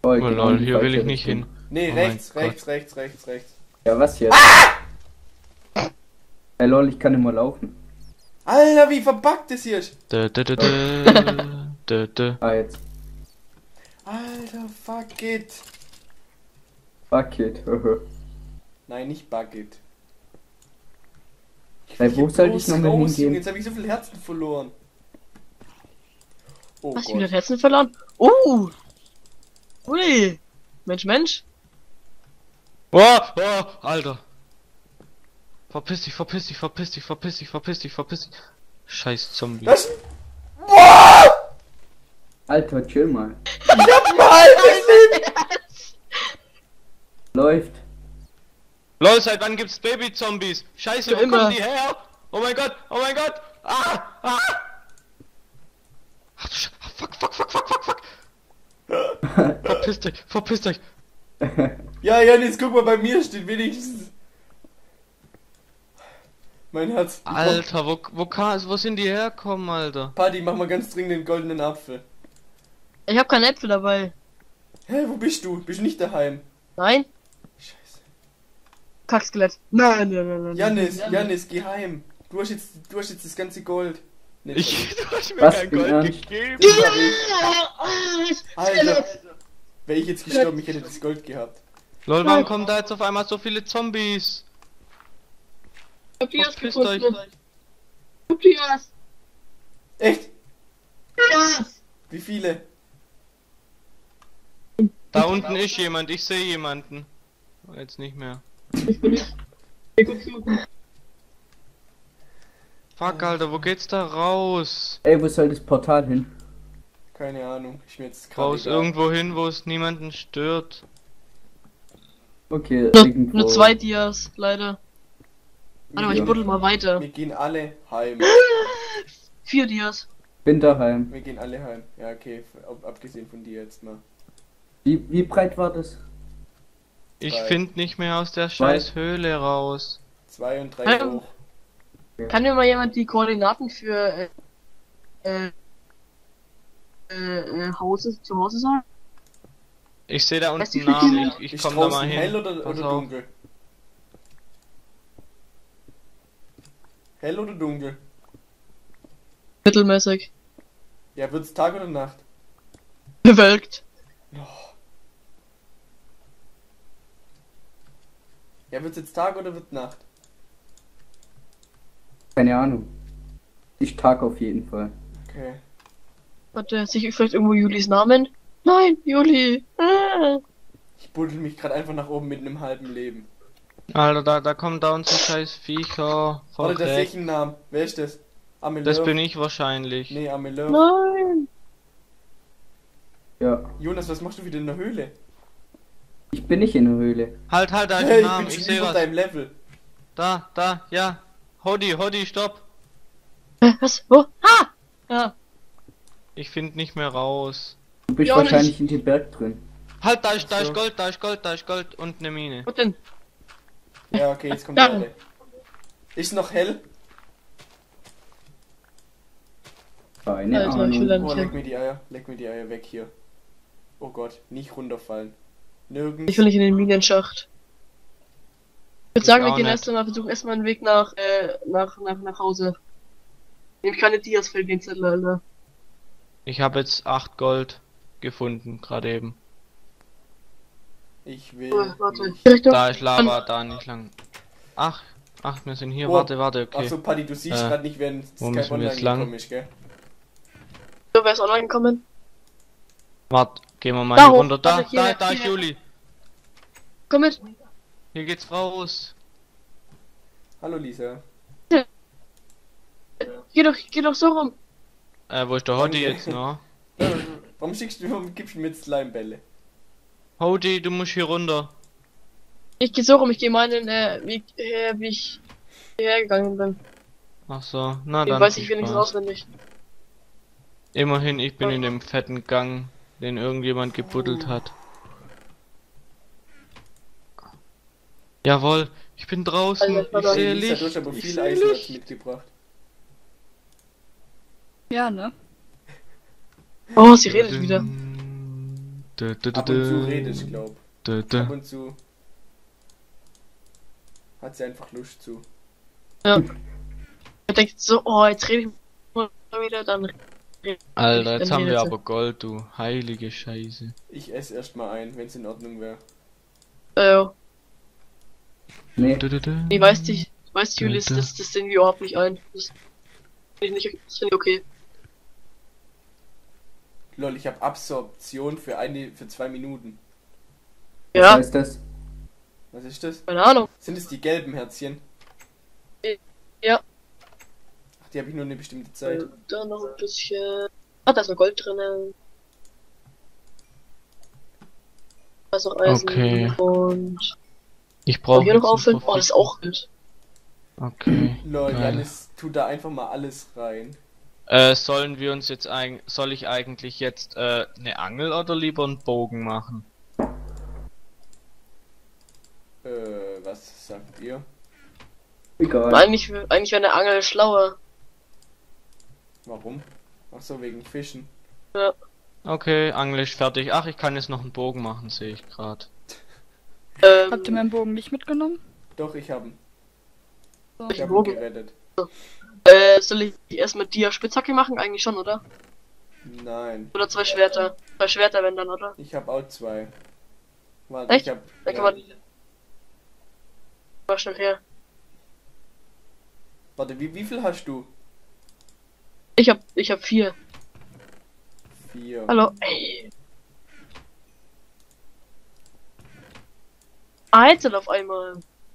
Oh, Oh lol, hier will ich nicht hin. Nee, Oh rechts, mein rechts, rechts, rechts, rechts. Ja, was jetzt? Hey lol, ich kann nicht mehr laufen. Alter, wie verbuggt es hier ist. Dö, dö, dö, dö, dö, dö. Ah, jetzt. Alter, fuck it. Fuck it. Nein, nicht bug it. Hey, wo soll ich noch mal Junge, hingehen? jetzt habe ich so viel Herzen verloren. Oh Hast du Gott. wieder Herzen verloren? Ui! Mensch, Mensch! Oh, oh, Alter. Verpiss dich, verpiss dich, verpiss dich, verpiss dich, verpiss dich, verpiss dich. Scheiß Zombie. Das Alter, chill mal. Läuft. Lol, seit wann gibt's Baby-Zombies? Scheiße, wo Immer. kommen die her? Oh mein Gott, oh mein Gott! Ah! Ah! Ach du Scheiße, fuck, fuck, fuck, fuck, fuck, fuck! Verpiss dich, verpiss dich! Ja, jetzt guck mal, bei mir steht wenigstens. Mein Herz. Alter, wo sind die herkommen, Alter? Paddy, mach mal ganz dringend den goldenen Apfel. Ich hab keine Äpfel dabei. Hä, wo bist du? Bist du nicht daheim? Nein? Scheiße. Kackskelett. Nein. Janis, geh heim. Du hast jetzt das ganze Gold. Nicht Du hast mir Was kein für Gold ein- gegeben! Alter. Wäre ich jetzt gestorben, ich hätte das Gold gehabt. Lol, warum kommen da jetzt auf einmal so viele Zombies? Tobias Verpisst gefunden. euch. Tobias! Echt? Tobias! Wie viele? Da unten ist jemand, ich sehe jemanden. Jetzt nicht mehr. Ich bin nicht. Ich guck suchen. Fuck, Alter, wo geht's da raus? Ey, wo soll das Portal hin? Keine Ahnung. Ich mir jetzt gerade Raus egal. irgendwo hin, wo es niemanden stört. Okay, Nur, irgendwo. nur 2 Dias, leider. Warte mal, ich Ja. buddel mal weiter. Wir gehen alle heim. 4 Dias. Bin daheim. Wir gehen alle heim. Ja, okay. Abgesehen von dir jetzt mal. Wie breit war das? Ich Zwei. find nicht mehr aus der scheiß Höhle raus. 2 und 3 Ähm. hoch. Kann mir mal jemand die Koordinaten für zu Hause sagen? Ich sehe da Weißt du, unten wie viele- Namen, ich Ist komm da draußen mal hin. hell oder Pass auf. dunkel? Hell oder dunkel? Mittelmäßig. Ja, wird's Tag oder Nacht? Bewölkt. Ja, wird's jetzt Tag oder wird Nacht? Keine Ahnung. Ich Tag auf jeden Fall. Okay. Warte, sehe ich vielleicht irgendwo Julis Namen? Nein, Juli. Ich buddel mich gerade einfach nach oben mit einem halben Leben. Alter, da kommen da unsere scheiß Viecher. Voll Warte, da sehe ich recht. einen Namen. Wer ist das? Ameleur? Das bin ich wahrscheinlich. Nee, Ameleur. Nein. Ja. Jonas, was machst du wieder in der Höhle? Ich bin nicht in der Höhle. Halt, da ist Hey, ein ich Name, bin ich schon sehe über was. deinem Level. Da, ja. Hodi, stopp. Was? Wo? Ha! Ja. Ich find nicht mehr raus. Du bist Ja, wahrscheinlich in dem Berg drin. Halt, da ist So. Gold, da ist Gold und eine Mine. Wo denn? Ja, okay, jetzt kommt Ja. die Erde. Ist noch hell? Keine Alter, ich will da Ahnung. Oh, nicht hin. leck mir die Eier weg hier. Oh Gott, nicht runterfallen. Nirgends. Ich will nicht in den Minenschacht. Ich würde Ich sagen, wir auch gehen nicht. erstmal, versuchen erstmal einen Weg nach Hause. Nehmt keine Dias für den Zettel, Alter. Ich habe jetzt 8 Gold gefunden, gerade eben. Ich will. Oh, warte. nicht. Richtung. Da ist Lava, da nicht lang. Ach, wir sind hier. Oh. Warte, okay. Achso, Paddy, du siehst Äh, gerade nicht, wenn wo Skype müssen wir online jetzt lang? gekommen ist, gell? So, wer ist online gekommen? Warte, gehen wir mal Da hier hoch, runter. Da warte, hier, ist hier. Juli. Komm mit. Hier geht's raus. Hallo Lisa. Geh doch so rum. Wo ist der Hodi Danke. jetzt noch? Warum gibst du mir jetzt Slimebälle? Hodi, du musst hier runter. Ich geh so rum, ich geh meinen Weg, wie ich hierher gegangen bin. Ach so, na Den dann. weiß viel ich wenigstens Spaß. auswendig. Immerhin, ich bin in dem fetten Gang, den irgendjemand gebuddelt hat. Jawohl, ich bin draußen. Also, Ich sehe Lisa, du hast Licht. aber Ich viel sehe Eisenerz Licht. mitgebracht. Ja, ne? Oh, sie redet wieder. Ab und zu redet, ich glaub. Ab und zu hat sie einfach Lust zu. Ja. Er denkt so, oh, jetzt rede ich mal wieder, dann Alter, jetzt dann haben wir redet sie. aber Gold, du heilige Scheiße. Ich esse erstmal ein, wenn es in Ordnung wäre. Nee, Ich weiß nicht, Julius, das sehen wir überhaupt nicht ein. Das finde ich, find ich okay. Lol, ich habe Absorption für 2 Minuten. was Ja, heißt das? Was ist das? keine Ahnung. Sind es die gelben Herzchen? Ja. Ach, die habe ich nur eine bestimmte Zeit. Da noch ein bisschen. Ah, da ist noch Gold drin. Da ist noch Eisen. Okay. Und. Ich Und brauche hier noch auffüllen. Oh, das ist auch Gold. Okay. Lol, geil. Janis tut da einfach mal alles rein. Sollen wir uns jetzt soll ich eigentlich jetzt eine Angel oder lieber einen Bogen machen? Was sagt ihr? Egal. Eigentlich wäre eine Angel schlauer. Warum? Ach so, wegen Fischen. Okay, Angel ist fertig. Ach, ich kann jetzt noch einen Bogen machen, sehe ich gerade. Habt ihr meinen Bogen nicht mitgenommen? Doch, ich habe ihn. So. Ich habe ihn Bogen? gerettet. Soll ich erstmal dir Spitzhacke machen? Eigentlich schon, oder? Nein, Oder 2 Schwerter. 2 Schwerter, wenn dann, oder? ich habe auch 2. Warte, Echt? ich habe. Dann kann man. Mal schnell her. Warte, wie viel hast du? Ich hab 4. 4. Hallo. Ey. Einzel auf einmal.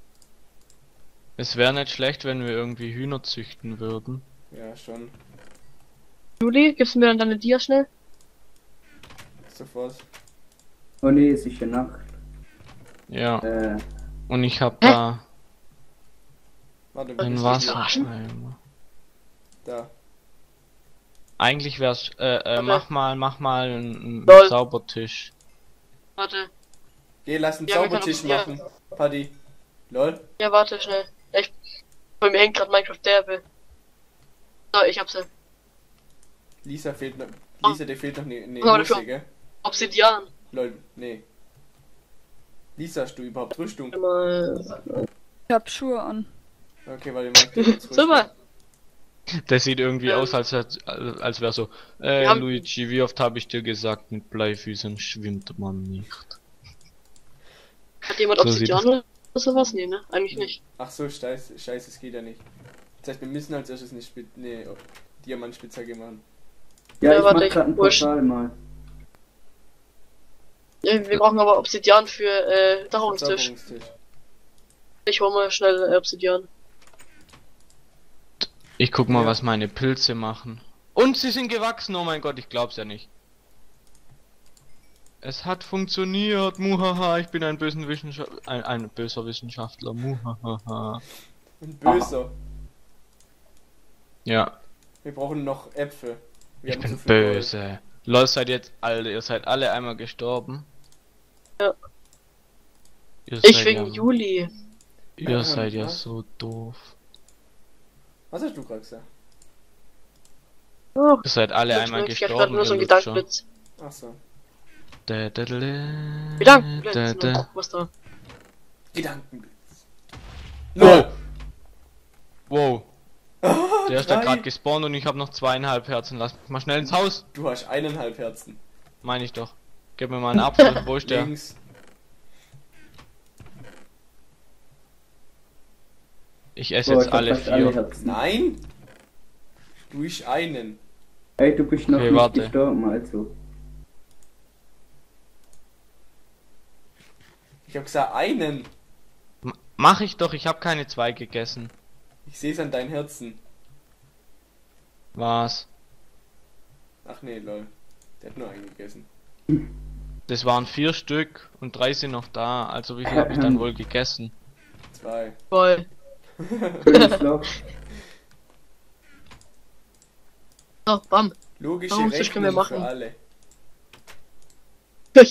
Es wäre nicht schlecht, wenn wir irgendwie Hühner züchten würden. Ja, schon. Juli, gibst du mir dann deine Dia schnell? Sofort. Oh nee, es ist ja Nacht. Ja. Äh, Und ich habe Hä? da Warte, ein ist Wassereimer. Da. Eigentlich wär's, mach mal einen Lol. Saubertisch. Warte. Geh, lass einen Ja, wir können Zaubertisch auch- machen. Paddy. Lol. Ja, warte schnell. Bei mir hängt gerade Minecraft derbe. So, ich hab sie. Lisa fehlt noch. Lisa, dir fehlt noch eine Oh, Hose, dafür- gell? Obsidian. Lol, nee. Lisa, hast du überhaupt Rüstung? Mal. Ich hab Schuhe an. Okay, warte, mach dir kurz Rüstung. Super. Der sieht irgendwie aus, als wäre so, Wir haben- Luigi, wie oft habe ich dir gesagt, mit Bleifüßen schwimmt man nicht. Hat jemand So sieht Obsidian oder sowas? Nee, ne? Eigentlich nicht. Ach so, scheiße, es geht ja nicht. Das heißt, wir müssen als erstes eine Diamantspitzhacke machen. ja, Ja, ich warte, mach ich grad ein wurscht. Portal mal. Ja, wir brauchen aber Obsidian für Dachungstisch. Verzauberungstisch. Ich hol mal schnell Obsidian. Ich guck mal, Ja. was meine Pilze machen. Und sie sind gewachsen, oh mein Gott, ich glaub's ja nicht. Es hat funktioniert, muhaha, ich bin ein böser Wissenschaftler, muhaha. Ein böser. Ja, Wir brauchen noch Äpfel. Wir ich haben bin zu viel Gold. böse. Lol, ihr seid alle einmal gestorben. Ja. Ihr Ich seid wegen ja, Juli. Ihr seid ja Was? so doof. Was hast du gerade gesagt? Ihr seid alle einmal Ich hab grad gestorben, nur so ihr einen Lutscher. Gedankenblitz. Ach so. Gedankenblitz. Ne? Was da? Gedankenblitz. LOL! Wow. Der ist da drei. gerade gespawnt und ich habe noch 2,5 Herzen. Lass mich mal schnell ins Haus. Du hast 1,5 Herzen. Meine ich doch. Gib mir mal einen Apfel. Wo ist der? Links. Ich esse Boah, jetzt ich hab alle fast alle 4. Herzen. Nein! Du isch einen. Ey, du bist noch Okay, nicht warte. gestorben, also. Ich hab gesagt einen. Mach ich doch, ich habe keine 2 gegessen. Ich seh's an deinen Herzen. Was? Ach nee, lol. Der hat nur einen gegessen. Das waren 4 Stück und 3 sind noch da. Also wie viel habe ich dann wohl gegessen? 2. Voll. Schönes Loch. So, bam. Logische Warum, das können wir Rechnung für machen. alle.